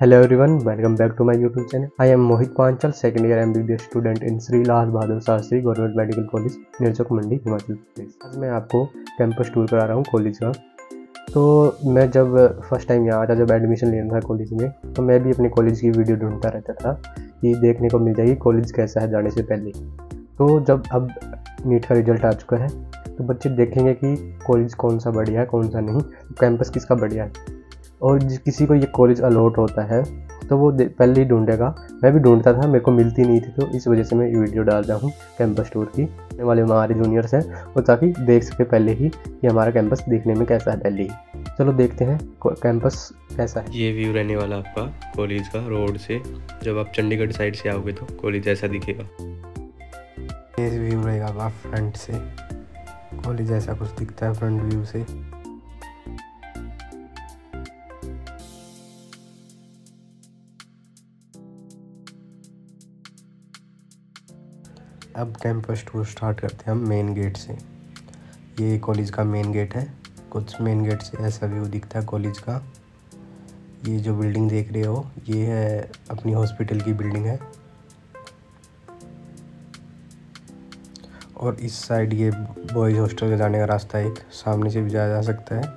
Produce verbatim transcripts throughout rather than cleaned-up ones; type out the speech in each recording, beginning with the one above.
Hello everyone, welcome back to my YouTube channel. I am Mohit Panchal, second year M B B S student in Sri Lal Bahadur Shastri Government Medical College, निरचौक मंडी, हिमाचल प्रदेश। आज मैं आपको campus tour करा रहा हूँ college का। तो मैं जब फर्स्ट टाइम यहाँ था, जब एडमिशन लेना था कॉलेज में, तो मैं भी अपने कॉलेज की वीडियो ढूंढता रहता था कि देखने को मिल जाएगी कॉलेज कैसा है जाने से पहले। तो जब अब नीट का रिजल्ट आ चुका है तो बच्चे देखेंगे कि कॉलेज कौन सा बढ़िया है कौन सा नहीं, कैंपस किसका बढ़िया है। और किसी को ये कॉलेज अलॉट होता है तो वो पहले ही ढूंढेगा। मैं भी ढूंढता था, मेरे को मिलती नहीं थी, तो इस वजह से मैं ये वीडियो डाल रहा हूँ कैंपस टूर की। आने वाले हमारे जूनियर्स हैं वो ताकि देख सके पहले ही कि हमारा कैंपस देखने में कैसा है पहले ही। चलो देखते हैं कैंपस कैसा है। ये व्यू रहने वाला आपका कॉलेज का रोड से। जब आप चंडीगढ़ साइड से आओगे तो कॉलेज ऐसा दिखेगा। ये व्यू रहेगा आपका फ्रंट से, कॉलेज ऐसा कुछ दिखता है फ्रंट व्यू से। अब कैंपस टूर स्टार्ट करते हैं हम मेन गेट से। ये कॉलेज का मेन गेट है। कुछ मेन गेट से ऐसा व्यू दिखता है कॉलेज का। ये जो बिल्डिंग देख रहे हो ये है अपनी हॉस्पिटल की बिल्डिंग है। और इस साइड ये बॉयज़ हॉस्टल के जाने का रास्ता एक सामने से भी जाया जा सकता है।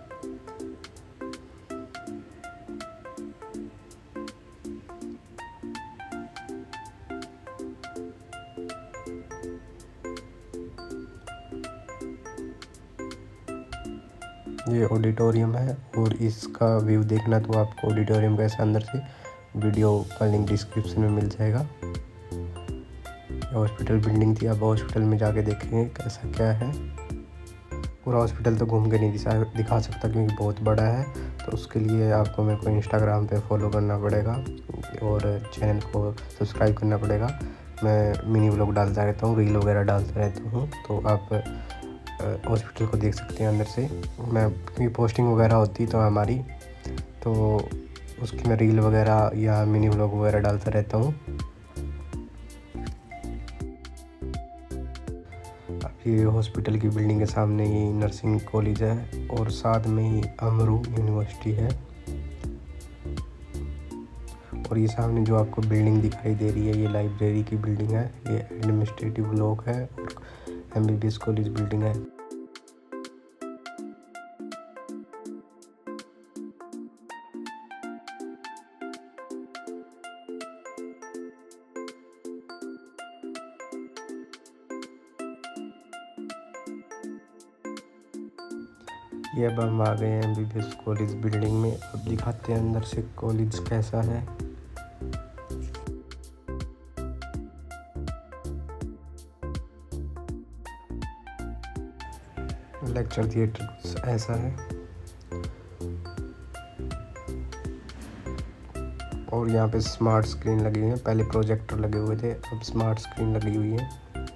ये ऑडिटोरियम है और इसका व्यू देखना तो आपको ऑडिटोरियम के अंदर से वीडियो का लिंक डिस्क्रिप्शन में मिल जाएगा। हॉस्पिटल बिल्डिंग थी, अब हॉस्पिटल में जाके देखेंगे कैसा क्या है। पूरा हॉस्पिटल तो घूम के नहीं दिखा दिखा सकता क्योंकि बहुत बड़ा है, तो उसके लिए आपको मेरे को इंस्टाग्राम पे फॉलो करना पड़ेगा और चैनल को सब्सक्राइब करना पड़ेगा। मैं मिनी व्लॉग डालता रहता हूँ, रील वगैरह डालता रहता हूँ, तो आप हॉस्पिटल को देख सकते हैं अंदर से। मैं क्योंकि पोस्टिंग वगैरह होती तो हमारी, तो उसकी मैं रील वगैरह या मिनी व्लॉग वगैरह डालता रहता हूँ। अब ये हॉस्पिटल की बिल्डिंग के सामने ही नर्सिंग कॉलेज है और साथ में ही अमरू यूनिवर्सिटी है। और ये सामने जो आपको बिल्डिंग दिखाई दे रही है ये लाइब्रेरी की बिल्डिंग है। ये एडमिनिस्ट्रेटिव ब्लॉक है और M B B S college building है। ये अब हम आ गए हैं M B B S college building में। अब दिखाते हैं अंदर से कॉलेज कैसा है। लेक्चर थिएटर कुछ ऐसा है और यहाँ पे स्मार्ट स्क्रीन लगी हुई है। पहले प्रोजेक्टर लगे हुए थे, अब स्मार्ट स्क्रीन लगी हुई है।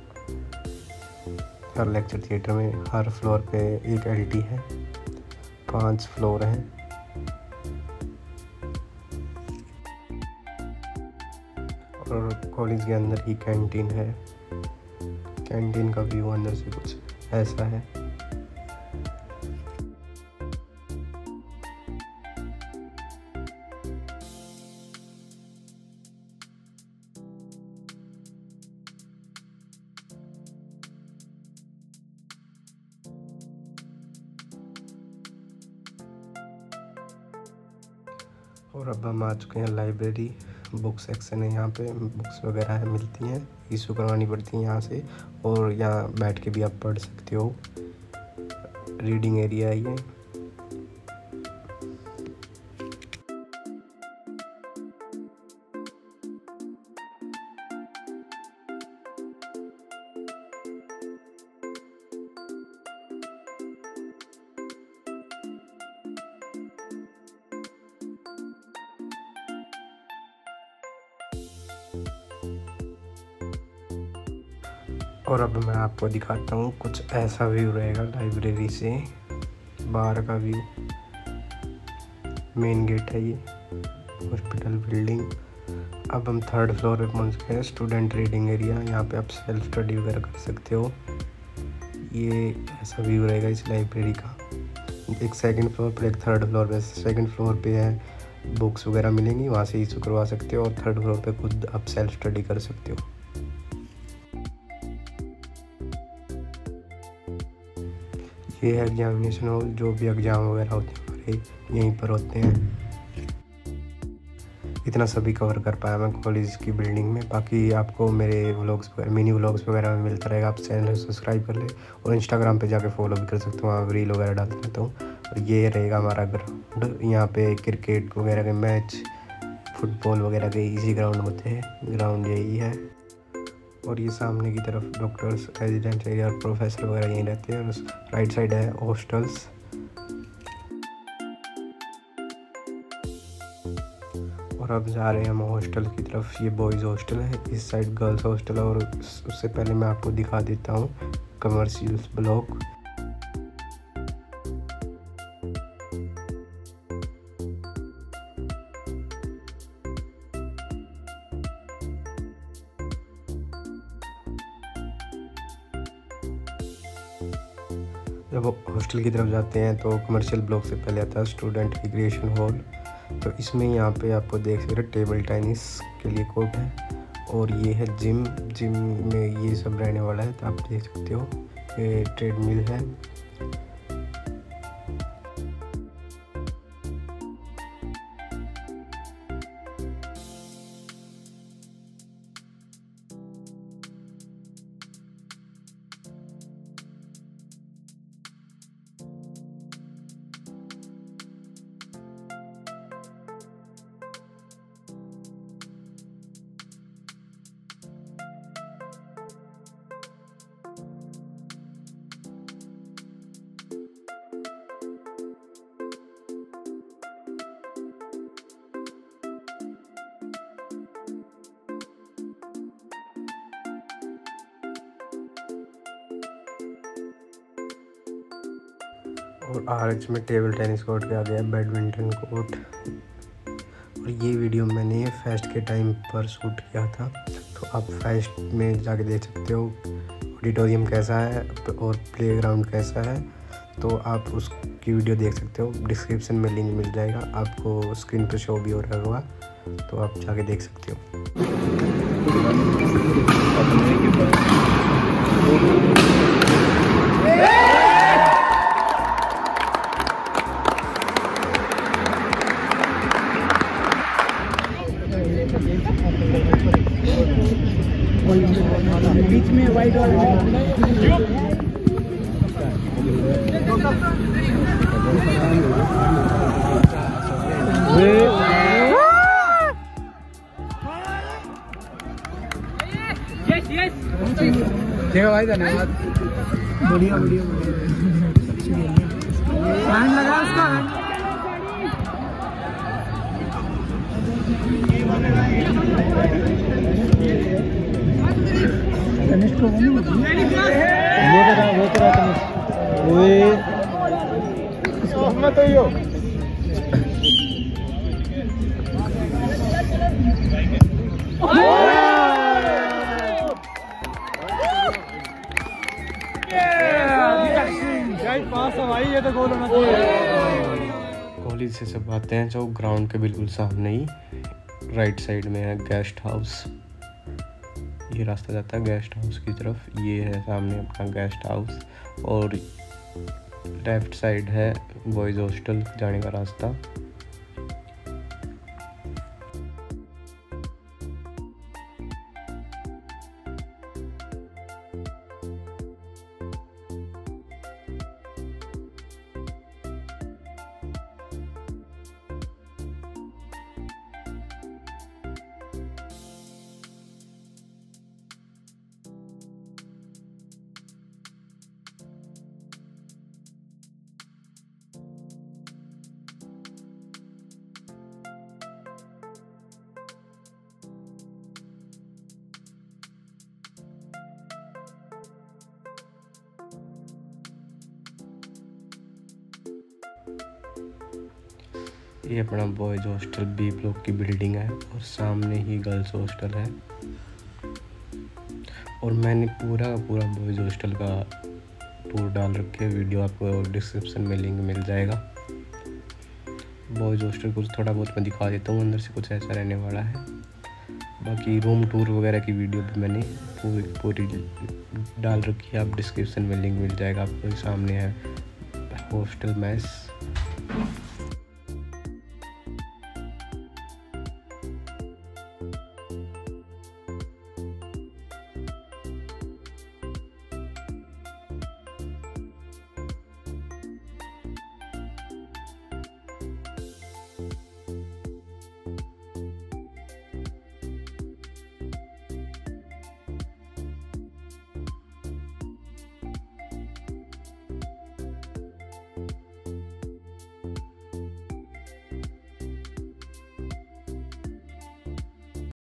हर लेक्चर थिएटर में हर फ्लोर पे एक एल टी है, पांच फ्लोर हैं। और कॉलेज के अंदर ही कैंटीन है। कैंटीन का व्यू अंदर से कुछ ऐसा है। और अब हम आ चुके हैं लाइब्रेरी। बुक सेक्शन है, यहाँ पे बुक्स वगैरह है मिलती हैं, इशू करवानी पड़ती हैं यहाँ से। और यहाँ बैठ के भी आप पढ़ सकते हो। रीडिंग एरिया है ये। और अब मैं आपको दिखाता हूँ कुछ ऐसा व्यू रहेगा लाइब्रेरी से बाहर का व्यू। मेन गेट है ये, हॉस्पिटल बिल्डिंग। अब हम थर्ड फ्लोर पे पहुँच गए हैं, स्टूडेंट रीडिंग एरिया। यहाँ पे आप सेल्फ स्टडी वगैरह कर सकते हो। ये ऐसा व्यू रहेगा इस लाइब्रेरी का। एक सेकंड फ्लोर पर, एक थर्ड फ्लोर पे। सेकंड फ्लोर पे है बुक्स वगैरह मिलेंगी, वहाँ से इशू करवा सकते हो। और थर्ड फ्लोर पे खुद आप सेल्फ स्टडी कर सकते हो। ये है एग्जामिनेशन हॉल, जो भी एग्ज़ाम वगैरह होते हैं हमारे यहीं पर होते हैं। इतना सभी कवर कर पाया मैं कॉलेज की बिल्डिंग में। बाकी आपको मेरे व्लॉग्स मिनी व्लॉग्स वगैरह में मिलता रहेगा। आप चैनल सब्सक्राइब कर ले और इंस्टाग्राम पे जाके फॉलो भी कर सकते हो, वहाँ रील वगैरह डालते रहता हूँ। और ये रहेगा हमारा ग्राउंड, यहाँ पे क्रिकेट वगैरह के मैच, फुटबॉल वगैरह के इसी ग्राउंड होते हैं। ग्राउंड यही है। और ये सामने की तरफ डॉक्टर्स, रेजिडेंट एरिया और प्रोफेसर वगैरह यहीं रहते हैं। और राइट साइड है हॉस्टल्स। और अब जा रहे हैं हम हॉस्टल की तरफ। ये बॉयज़ हॉस्टल है, इस साइड गर्ल्स हॉस्टल है। और उससे पहले मैं आपको दिखा देता हूँ कमर्शियल ब्लॉक। जब हॉस्टल की तरफ जाते हैं तो कमर्शियल ब्लॉक से पहले आता है स्टूडेंट रिक्रिएशन हॉल। तो इसमें यहाँ पे आपको देख सकते हैं टेबल टेनिस के लिए कोर्ट है। और ये है जिम, जिम में ये सब रहने वाला है। तो आप देख सकते हो ये ट्रेडमिल है। और आर एच में टेबल टेनिस कोर्ट के आगे है बैडमिंटन कोर्ट। और ये वीडियो मैंने फेस्ट के टाइम पर शूट किया था। तो आप फेस्ट में जाके देख सकते हो ऑडिटोरियम कैसा है और प्लेग्राउंड कैसा है। तो आप उसकी वीडियो देख सकते हो, डिस्क्रिप्शन में लिंक मिल जाएगा आपको, स्क्रीन पर शो भी हो रहा होगा, तो आप जाके देख सकते हो। बीच में वाइट वाला देखो भाई, धन्यवाद। बढ़िया बढ़िया हैंड लगा उसका। कनिष्ठ को वो करा वो करा कनिष्ठ ओए इसको मत हो। कॉलेज से सब आते हैं जो ग्राउंड के बिल्कुल सामने ही राइट साइड में है गेस्ट हाउस। ये रास्ता जाता है गेस्ट हाउस की तरफ। ये है सामने अपना गेस्ट हाउस और लेफ्ट साइड है बॉयज़ हॉस्टल जाने का रास्ता। ये अपना बॉयज़ हॉस्टल बी ब्लॉक की बिल्डिंग है और सामने ही गर्ल्स हॉस्टल है। और मैंने पूरा पूरा बॉयज़ हॉस्टल का टूर डाल रखे है, वीडियो आपको डिस्क्रिप्शन में लिंक मिल जाएगा। बॉयज़ हॉस्टल कुछ थोड़ा बहुत मैं दिखा देता हूँ, अंदर से कुछ ऐसा रहने वाला है। बाकी रूम टूर वगैरह की वीडियो भी मैंने पूरी पूरी डाल रखी है, आप डिस्क्रिप्शन में लिंक मिल जाएगा आपको। सामने है हॉस्टल मैस।